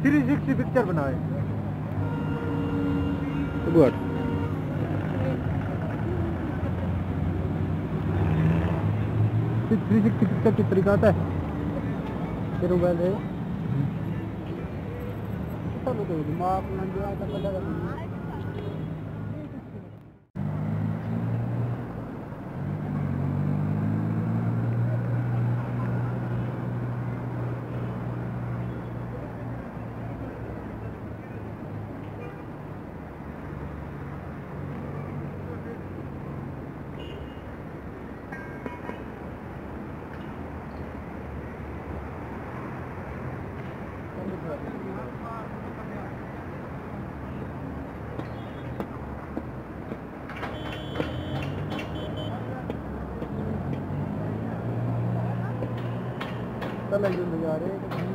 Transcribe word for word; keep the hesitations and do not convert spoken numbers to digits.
Three sixty picture बनाए। Good. Three sixty picture की तरीका आता है फिर मोबाइल है दिमाग में जो आता है। चल जा रहे